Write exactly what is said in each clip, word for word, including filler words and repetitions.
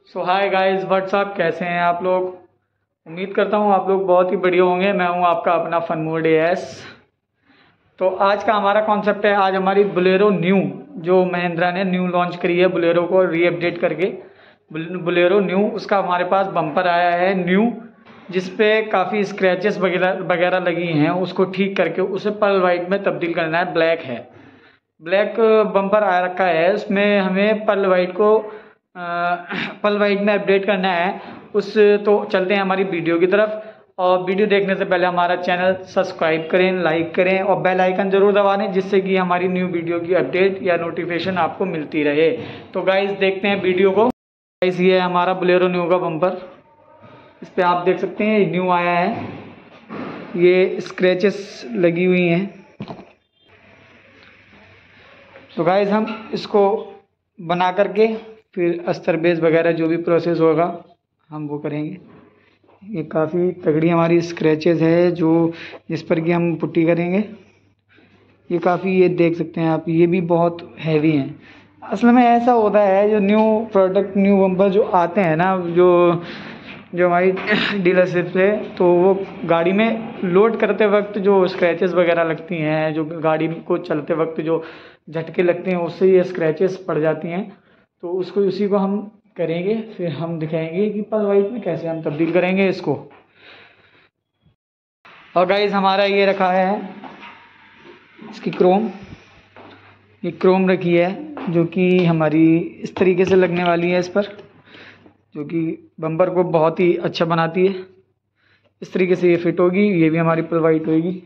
सो hi guys, WhatsApp, कैसे हैं आप लोग। उम्मीद करता हूँ आप लोग बहुत ही बढ़िया होंगे। मैं हूँ आपका अपना फन मूड एस। तो आज का हमारा कॉन्सेप्ट है, आज हमारी बोलेरो न्यू, जो महिंद्रा ने न्यू लॉन्च करी है बोलेरो को री अपडेट करके, बोलेरो न्यू, उसका हमारे पास बम्पर आया है न्यू, जिसपे काफ़ी स्क्रैचेस वगैरह वगैरह लगी हैं। उसको ठीक करके उसे पर्ल वाइट में तब्दील करना है। ब्लैक है, ब्लैक बम्पर आ रखा है, उसमें हमें पर्ल वाइट को पर्ल वाइट में अपडेट करना है। उस तो चलते हैं हमारी वीडियो की तरफ। और वीडियो देखने से पहले हमारा चैनल सब्सक्राइब करें, लाइक करें और बेल आइकन ज़रूर दबा दें, जिससे कि हमारी न्यू वीडियो की अपडेट या नोटिफिकेशन आपको मिलती रहे। तो गाइस देखते हैं वीडियो को। गाइस ये है हमारा बोलेरो न्यू का बम्पर। इस पर आप देख सकते हैं न्यू आया है, ये स्क्रैचेस लगी हुई हैं। तो गाइस हम इसको बना करके फिर अस्तर बेस वगैरह जो भी प्रोसेस होगा हम वो करेंगे। ये काफ़ी तगड़ी हमारी स्क्रैचेस है जो जिस पर कि हम पुट्टी करेंगे। ये काफ़ी, ये देख सकते हैं आप, ये भी बहुत हैवी हैं। असल में ऐसा होता है, जो न्यू प्रोडक्ट न्यू बम्पर जो आते हैं ना, जो जो हमारी डीलरशिप से, तो वो गाड़ी में लोड करते वक्त जो स्क्रैचेस वगैरह लगती हैं, जो गाड़ी को चलते वक्त जो झटके लगते हैं, उससे ये स्क्रैचेस पड़ जाती हैं। तो उसको उसी को हम करेंगे, फिर हम दिखाएंगे कि पर्ल वाइट में कैसे हम तब्दील करेंगे इसको। और गाइस हमारा ये रखा है इसकी क्रोम, ये क्रोम रखी है जो कि हमारी इस तरीके से लगने वाली है इस पर, जो कि बम्पर को बहुत ही अच्छा बनाती है। इस तरीके से ये फिट होगी, ये भी हमारी पर्ल वाइट होगी।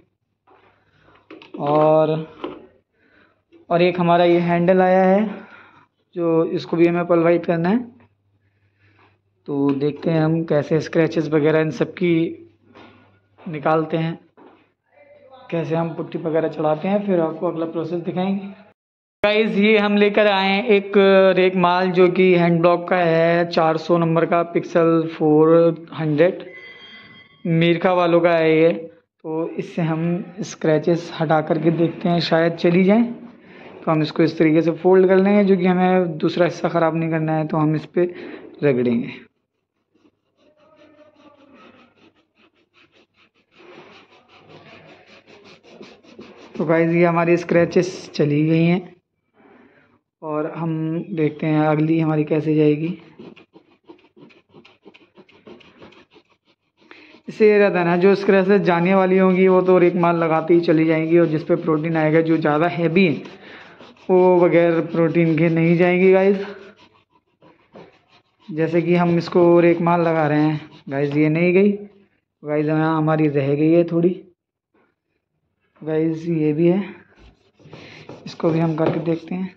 और और एक हमारा ये हैंडल आया है, जो इसको भी हमें पर्ल वाइट करना है। तो देखते हैं हम कैसे स्क्रैचेस वगैरह इन सब की निकालते हैं, कैसे हम पुट्टी वगैरह चढ़ाते हैं, फिर आपको अगला प्रोसेस दिखाएंगे। गाइस ये हम लेकर आए हैं एक रेक माल, जो कि हैंड ब्लॉक का है, चार सौ नंबर का, पिक्सल फोर हंड्रेड, मीरका वालों का है ये। तो इससे हम स्क्रैचेस हटा करके देखते हैं, शायद चली जाएं। तो हम इसको इस तरीके से फोल्ड कर लेंगे, जो कि हमें दूसरा हिस्सा ख़राब नहीं करना है, तो हम इस पर रगड़ेंगे। तो गाइस ये हमारी स्क्रैचेस चली गई हैं, और हम देखते हैं अगली हमारी कैसे जाएगी। इससे ये रहता है ना, जो स्क्रैचेस जाने वाली होंगी वो तो रेक माल लगाते ही चली जाएंगी, और जिस पे प्रोटीन आएगा, जो ज़्यादा हैवी है, वो बगैर प्रोटीन के नहीं जाएंगी गाइस। जैसे कि हम इसको रेक माल लगा रहे हैं गाइस, ये नहीं गई गाइस, यहाँ हमारी रह गई है थोड़ी गाइस, ये भी है, इसको भी हम करके देखते हैं।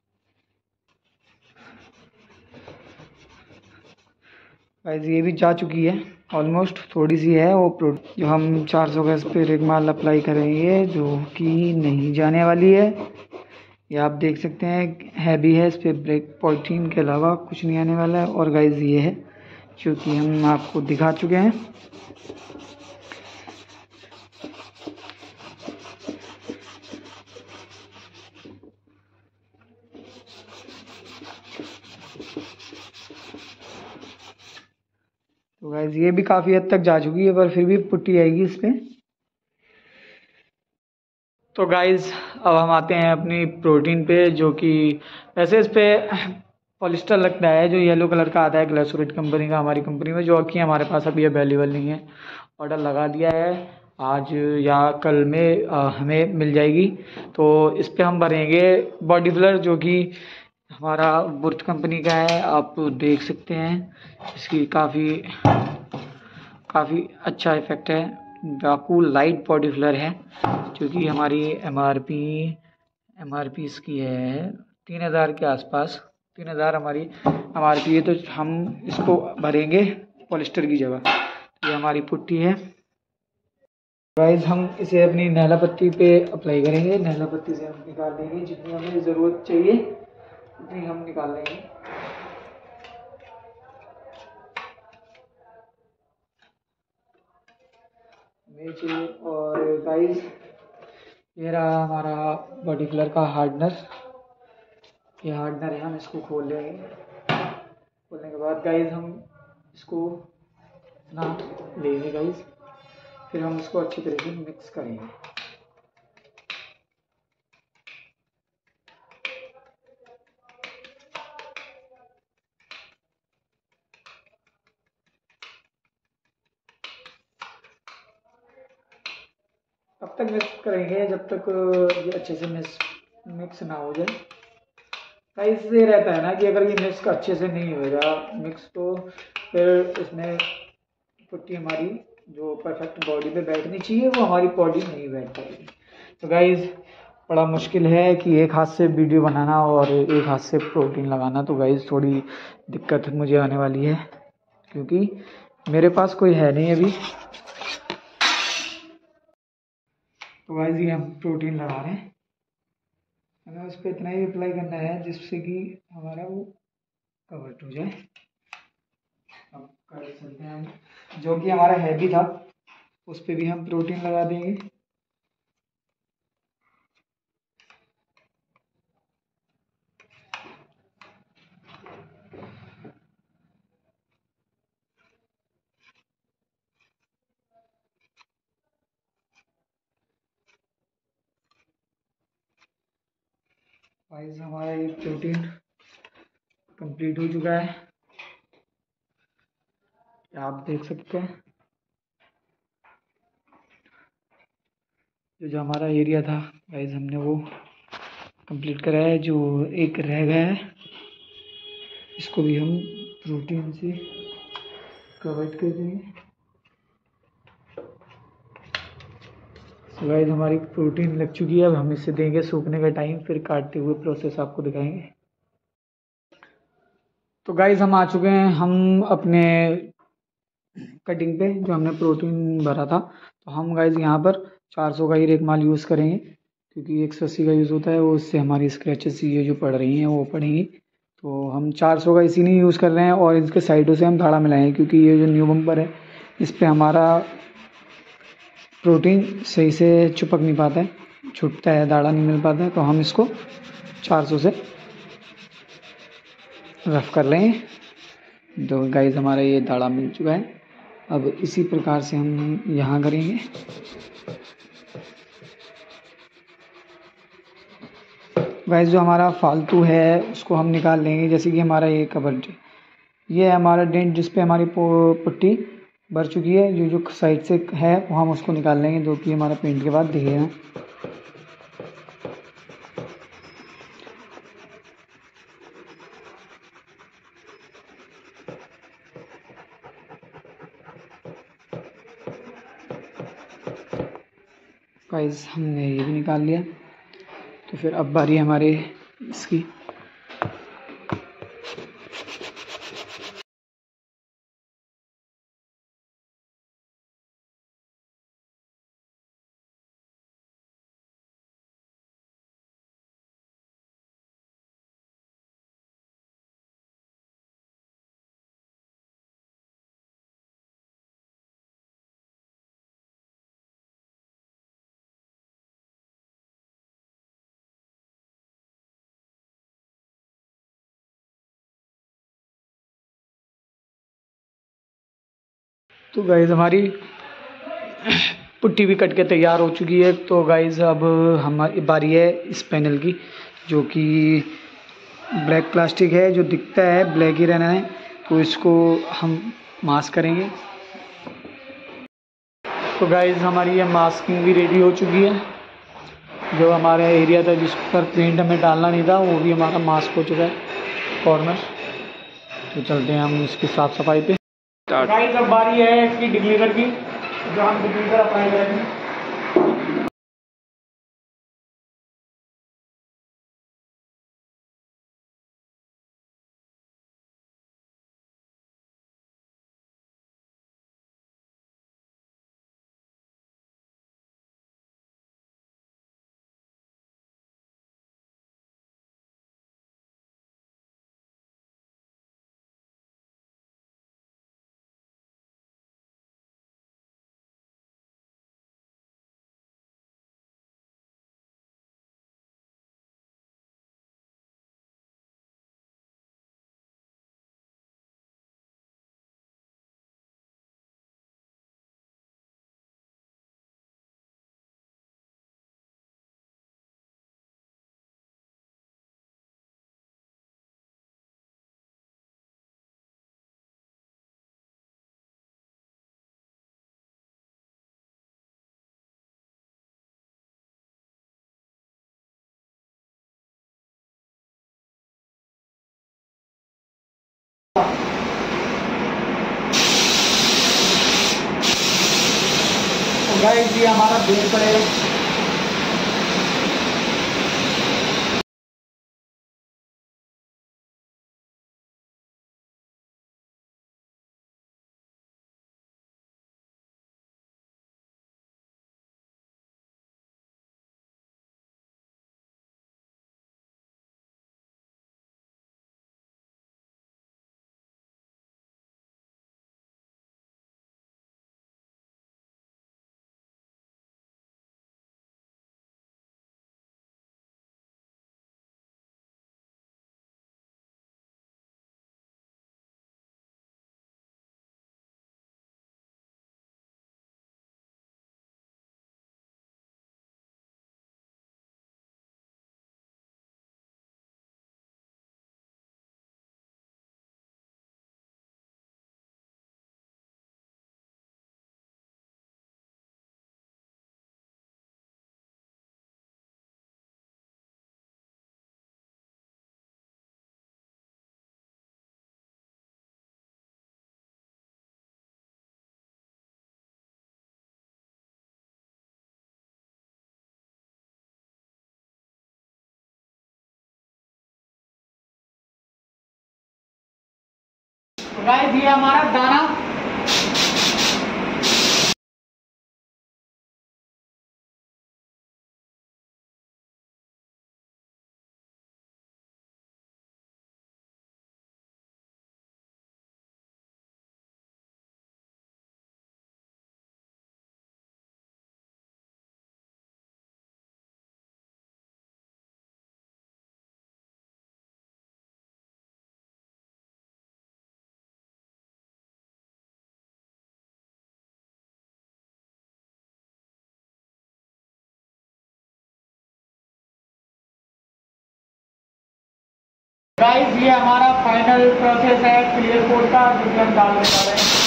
गाइस ये भी जा चुकी है ऑलमोस्ट, थोड़ी सी है वो जो हम चार सौ गज पे रेक माल अप्लाई करेंगे, जो कि नहीं जाने वाली है। ये आप देख सकते हैं हैवी है, इस पर ब्रेक प्रोटीन के अलावा कुछ नहीं आने वाला है। और गाइस ये है जो कि हम आपको दिखा चुके हैं। तो गाइस ये भी काफ़ी हद तक जा चुकी है, पर फिर भी पुट्टी आएगी इस पर। तो गाइस अब हम आते हैं अपनी प्रोटीन पे, जो कि वैसे इस पर पॉलिस्टर लगता है, जो येलो कलर का आता है ग्लासोरेट कंपनी का, हमारी कंपनी में, जो कि हमारे पास अभी अवेलेबल नहीं है। ऑर्डर लगा दिया है, आज या कल में आ, हमें मिल जाएगी। तो इस पर हम भरेंगे बॉडी फिलर, जो कि हमारा बुर्ज कंपनी का है। आप देख सकते हैं इसकी काफ़ी काफ़ी अच्छा इफेक्ट है। डाकू लाइट बॉडी फिलर है, जो कि हमारी M R P M R P इसकी है तीन हज़ार के आसपास, तीन हज़ार हमारी एम आर पी है। तो हम इसको भरेंगे पॉलिस्टर की जगह। ये हमारी पुट्टी है गाइस, हम इसे अपनी नैला पत्ती पे अप्लाई करेंगे। नैला पत्ती से हम निकाल देंगे, जितनी हमें ज़रूरत चाहिए उतनी हम निकाल लेंगे। चाहिए। और गाइस ये रहा हमारा बॉडी फिलर का हार्डनर, ये हार्डनर है, हम इसको खोल लेंगे। खोलने के बाद गाइस हम इसको ना लेंगे गाइस, फिर हम इसको अच्छी तरह से मिक्स करेंगे। तब तक मिक्स करेंगे जब तक ये अच्छे से मिक्स मिक्स ना हो जाए। गाइस ये रहता है ना कि अगर ये मिक्स अच्छे से नहीं होगा मिक्स, तो फिर इसमें पुट्टी हमारी जो परफेक्ट बॉडी पे बैठनी चाहिए वो हमारी बॉडी नहीं बैठ पाएगी। तो गाइस बड़ा मुश्किल है कि एक हाथ से वीडियो बनाना और एक हाथ से प्रोटीन लगाना। तो गाइस थोड़ी दिक्कत मुझे आने वाली है क्योंकि मेरे पास कोई है नहीं अभी। तो गाइस ये हम प्रोटीन लगा रहे हैं, हमें उस पर इतना ही अप्लाई करना है जिससे कि हमारा वो कवर्ड हो जाए। अब कर सकते हैं हम, जो कि हमारा हैवी था उस पर भी हम प्रोटीन लगा देंगे। गाइस हमारा ये प्रोटीन कंप्लीट हो चुका है, आप देख सकते हैं। जो जो हमारा एरिया था गाइस हमने वो कंप्लीट करा है। जो एक रह गया है इसको भी हम प्रोटीन से कवर कर देंगे। तो गाइस हमारी प्रोटीन लग चुकी है, अब हम इसे देंगे सूखने का टाइम, फिर काटते हुए प्रोसेस आपको दिखाएंगे। तो गाइस हम आ चुके हैं हम अपने कटिंग पे, जो हमने प्रोटीन भरा था। तो हम गाइस यहाँ पर चार सौ का ही रेगमाल यूज़ करेंगे क्योंकि एक सौ अस्सी का यूज़ होता है, वो उससे हमारी स्क्रैचेस ये जो पड़ रही हैं वो पड़ेंगी। तो हम चार सौ का इसी नहीं यूज़ कर रहे हैं और इसके साइडों से हम धाड़ा मिलाएंगे क्योंकि ये जो न्यू बम्पर है इस पर हमारा प्रोटीन सही से चिपक नहीं पाता है, छूटता है, दाढ़ा नहीं मिल पाता है। तो हम इसको चार सौ से रफ कर लेंगे। तो गाइस हमारा ये दाढ़ा मिल चुका है, अब इसी प्रकार से हम यहाँ करेंगे। गाइस जो हमारा फालतू है उसको हम निकाल लेंगे, जैसे कि हमारा ये कवर, ये है हमारा डेंट जिस पे हमारी पुट्टी भर चुकी है, जो जो साइड से है वो हम उसको निकाल लेंगे, जो कि हमारा पेंट के बाद दिखेगा। गाइस हमने ये भी निकाल लिया। तो फिर अब बारी हमारे इसकी। तो गाइस हमारी पुट्टी भी कट के तैयार हो चुकी है। तो गाइस अब हमारी बारी है इस पैनल की, जो कि ब्लैक प्लास्टिक है, जो दिखता है ब्लैक ही रहना है। तो इसको हम मास्क करेंगे। तो गाइस हमारी ये मास्किंग भी रेडी हो चुकी है। जो हमारा एरिया था जिस पर पेंट हमें डालना नहीं था वो भी हमारा मास्क हो चुका है कॉर्नर। तो चलते हैं हम इसकी साफ़ सफाई पे। गाइस अब बारी है इसकी डिग्लीटर की, जो हम डिग्लीटर अप्लाई करेंगे। गाइस ये हमारा दूर पड़ेगा। तो गाइस ये हमारा दाना गाइस ये हमारा फाइनल प्रोसेस है क्लियर कोड का, जो कि हम डालने जा रहे हैं।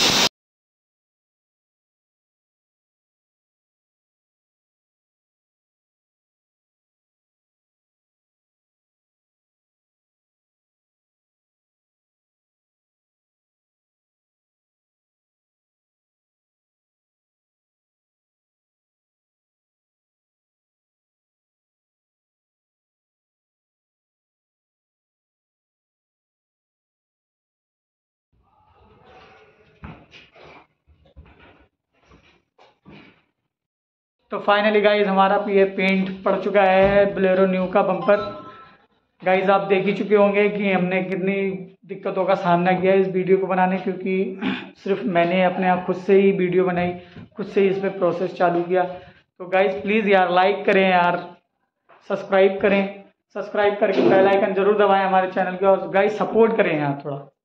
तो फाइनली गाइज हमारा ये पेंट पड़ चुका है बोलेरो न्यू का बम्पर। गाइज आप देख ही चुके होंगे कि हमने कितनी दिक्कतों का सामना किया इस वीडियो को बनाने, क्योंकि सिर्फ मैंने अपने आप खुद से ही वीडियो बनाई, खुद से ही इस पर प्रोसेस चालू किया। तो गाइज प्लीज़ यार लाइक करें यार, सब्सक्राइब करें, सब्सक्राइब करके बेल आइकन जरूर दबाएं हमारे चैनल के, और गाइज सपोर्ट करें यार थोड़ा।